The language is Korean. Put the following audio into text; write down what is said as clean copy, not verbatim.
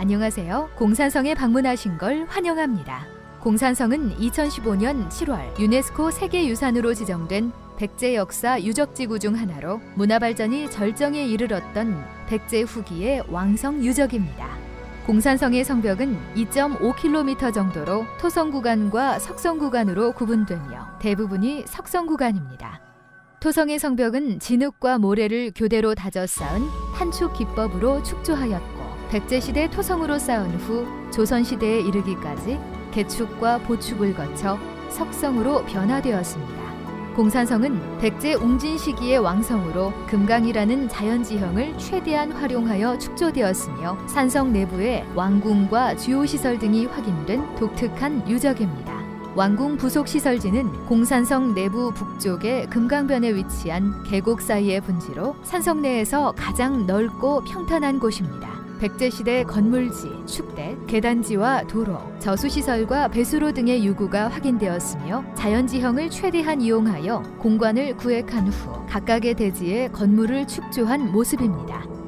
안녕하세요. 공산성에 방문하신 걸 환영합니다. 공산성은 2015년 7월 유네스코 세계유산으로 지정된 백제 역사 유적지구 중 하나로 문화발전이 절정에 이르렀던 백제 후기의 왕성 유적입니다. 공산성의 성벽은 2.5km 정도로 토성 구간과 석성 구간으로 구분되며 대부분이 석성 구간입니다. 토성의 성벽은 진흙과 모래를 교대로 다져 쌓은 한축 기법으로 축조하였고 백제시대 토성으로 쌓은 후 조선시대에 이르기까지 개축과 보축을 거쳐 석성으로 변화되었습니다. 공산성은 백제 웅진 시기의 왕성으로 금강이라는 자연지형을 최대한 활용하여 축조되었으며 산성 내부에 왕궁과 주요시설 등이 확인된 독특한 유적입니다. 왕궁 부속시설지는 공산성 내부 북쪽의 금강변에 위치한 계곡 사이의 분지로 산성 내에서 가장 넓고 평탄한 곳입니다. 백제시대 건물지, 축대, 계단지와 도로, 저수시설과 배수로 등의 유구가 확인되었으며 자연지형을 최대한 이용하여 공간을 구획한 후 각각의 대지에 건물을 축조한 모습입니다.